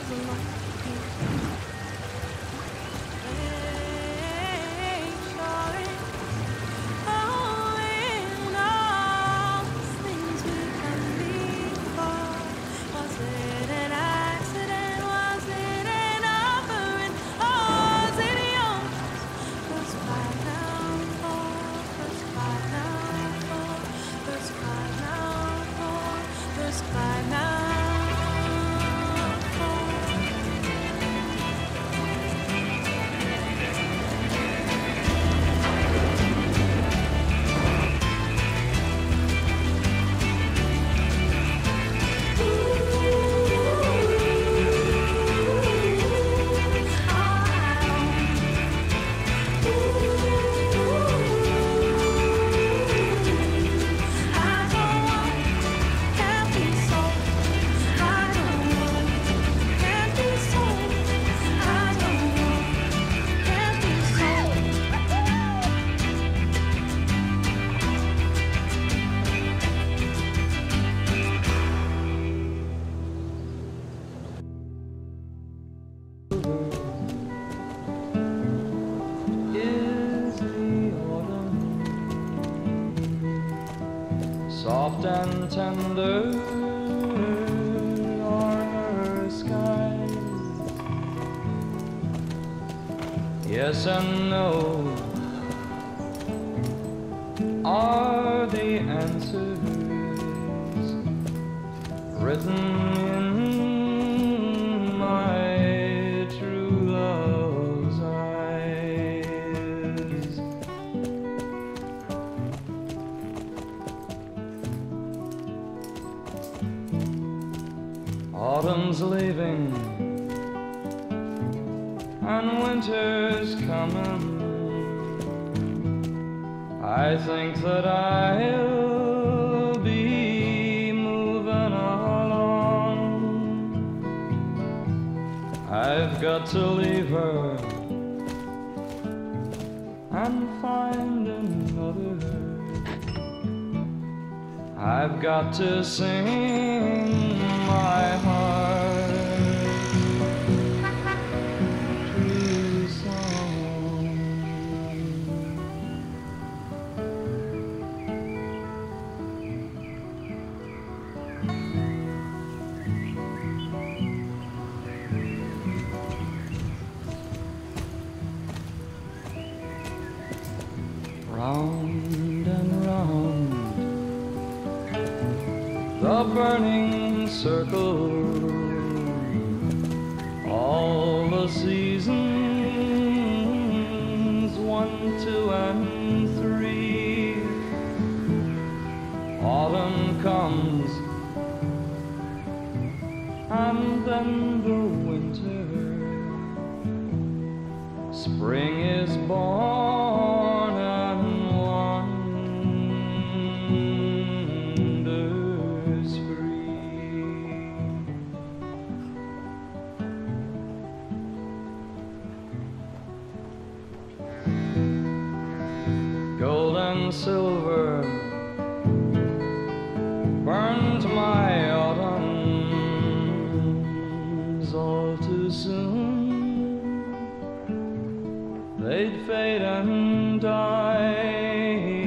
Soft and tender are her skies. Yes and no are the answers written in my true love's eyes. Autumn's leaving and winter's coming. I think that I'll be moving along. I've got to leave her and find another. I've got to sing my heart true song. Round and round the burning circle, all the seasons 1, 2, and 3. Autumn comes and then the winter. Spring is born and wanders free. Gold and silver burned my autumns all too soon. They'd fade and die,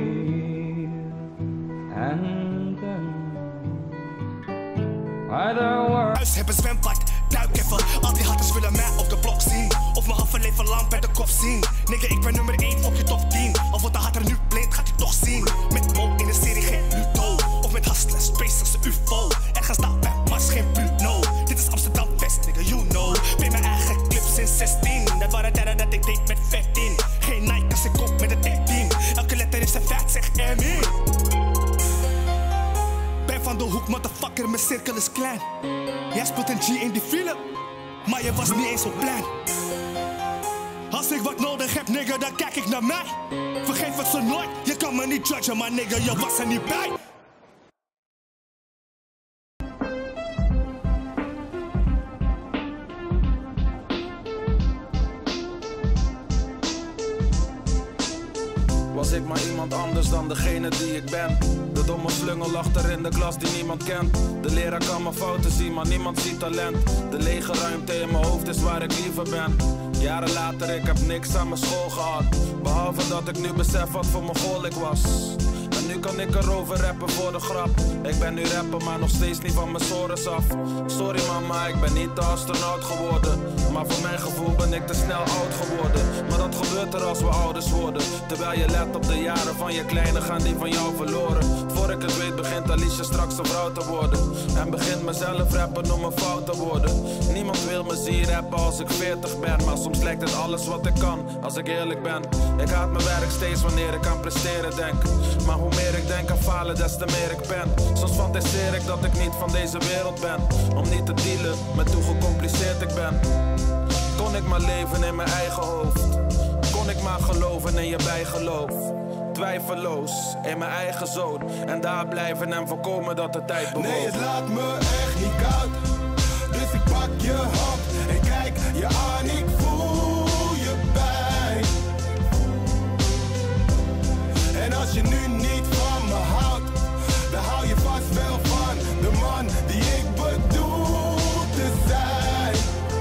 and then either were. Huis hebben zwembad, duik even. Al die haters willen mij op de blok zien. Of mijn halve leven lang bij de kop zien. Nigga, ik ben nummer 1 op je top 10. Al wordt de hater nu blind, gaat hij toch zien. Met Mo in de serie geen Ludo. Of met Hustlers, Space als een UFO. Ergens daar bij Mars geen Bruno. Dit is Amsterdam West, nigga, you know. Ben mijn eigen clip sinds 16. Dat waren tijden dat ik deed met 15. Geen Nike als ik kom met een tech team. Elke letter is een feit, zeg M.I. Ben van de hoek, motherfucker, mijn cirkel is klein. Jij speelt een G in die film, maar je was niet eens op plan. Als ik wat nodig heb, nigga, dan kijk ik naar mij. Vergeef het zo nooit, je kan me niet judgen, maar nigga, je was er niet bij. Was ik maar iemand iemand anders dan degene die ik ben. De domme slungel achter in de klas die niemand kent. De leraar kan mijn fouten zien, maar niemand ziet talent. De lege ruimte in mijn hoofd is waar ik liever ben. Jaren later, ik heb niks aan mijn school gehad. Behalve dat ik nu besef wat voor Mongool ik was. En nu kan ik erover rappen voor de grap. Ik ben nu rapper, maar nog steeds niet van mijn sores af. Sorry mama, ik ben niet de astronaut geworden. Maar voor mijn gevoel ben ik te snel oud geworden. Maar dat gebeurt er als we ouders worden. Terwijl je let op de jaren van je kleine, gaan die van jou verloren. Voor ik het weet begint Alicia straks een vrouw te worden. En begint mezelf rappen om een fout te worden. Niemand wil me zien rappen als ik 40 ben. Maar soms lijkt het alles wat ik kan, als ik eerlijk ben. Ik haat mijn werk steeds wanneer ik aan presteren denk. Maar hoe meer ik denk aan falen, des te meer ik ben. Soms fantaseer ik dat ik niet van deze wereld ben. Om niet te dealen met hoe gecompliceerd ik ben. Kon ik maar leven in mijn eigen hoofd. Kon ik maar geloven in je bijgeloof. Twijfelloos in mijn eigen zoon. En daar blijven en voorkomen dat de tijd bewoog. Nee, het laat me echt niet koud. Dus ik pak je hand en kijk je aan, ik voel je pijn. En als je nu niet van me houdt, dan hou je vast wel van de man die ik bedoel te zijn.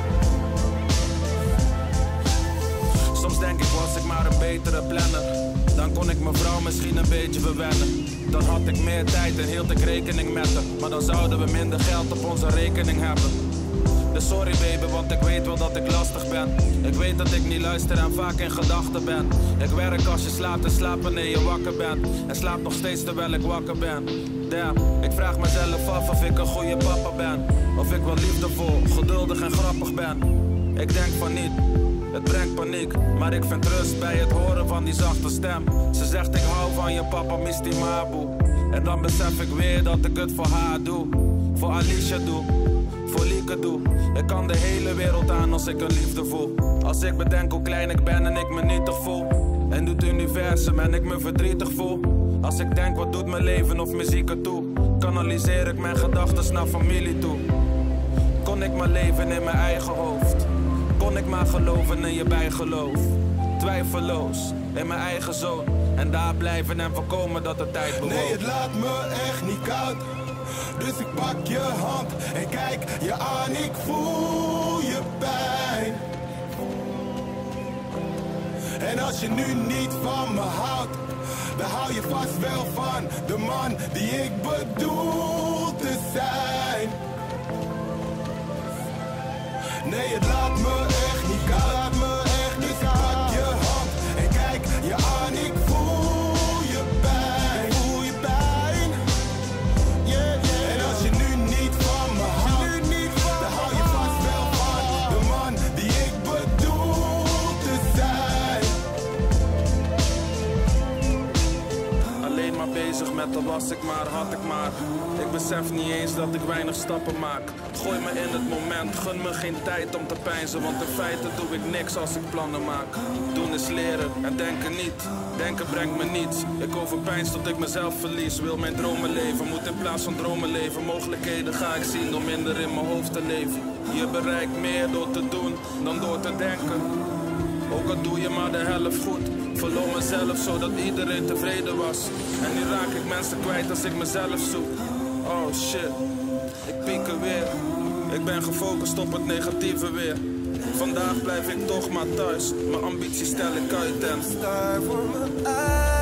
Soms denk ik, was ik maar een betere planner. Dan kon ik mijn vrouw misschien een beetje verwennen. Dan had ik meer tijd en hield ik rekening met haar. Maar dan zouden we minder geld op onze rekening hebben. Dus sorry baby, want ik weet wel dat ik lastig ben. Ik weet dat ik niet luister en vaak in gedachten ben. Ik werk als je slaapt en slaap wanneer je wakker bent. En slaap nog steeds terwijl ik wakker ben. Damn, ik vraag mezelf af of ik een goede papa ben. Of ik wel liefdevol, geduldig en grappig ben. Ik denk van niet, het brengt paniek. Maar ik vind rust bij het horen van die zachte stem. Ze zegt ik hou van je papa, Misty Mabu. En dan besef ik weer dat ik het voor haar doe. Voor Alicia doe, voor Lieke doe. Ik kan de hele wereld aan als ik een liefde voel. Als ik bedenk hoe klein ik ben en ik me nietig voel. En doet het universum en ik me verdrietig voel. Als ik denk wat doet mijn leven of muziek ertoe. Kanaliseer ik mijn gedachten naar familie toe. Kon ik maar leven in mijn eigen hoofd. Kon ik maar geloven in je bijgeloof. Twijfelloos in mijn eigen zoon. En daar blijven en voorkomen dat de tijd bewoog. Nee, het laat me echt niet koud. Dus ik pak je hand en kijk je aan, ik voel je pijn. En als je nu niet van me houdt, dan hou je vast wel van de man die ik bedoel te zijn. Nee, het laat me echt niet koud. Laat me echt niet koud. Dus ik pak je hand en kijk je aan, ik voel je pijn. Ik voel je pijn. Yeah, yeah. En als je nu niet van me houdt, dan hou je vast wel van de man die ik bedoel te zijn. Alleen maar bezig met de was ik maar, had ik maar. Ik besef niet eens dat ik weinig stappen maak. Gooi me in het moment, gun me geen tijd om te peinzen. Want in feite doe ik niks als ik plannen maak. Doen is leren en denken niet. Denken brengt me niets. Ik overpeins tot ik mezelf verlies. Wil mijn dromen leven, moet in plaats van dromen leven. Mogelijkheden ga ik zien door minder in mijn hoofd te leven. Je bereikt meer door te doen dan door te denken. Ook al doe je maar de helft goed. Verloor mezelf zodat iedereen tevreden was. En nu raak ik mensen kwijt als ik mezelf zoek. Oh shit, ik piek er weer. Ik ben gefocust op het negatieve weer. Vandaag blijf ik toch maar thuis. Mijn ambities stel ik uit en Sta voor me uit.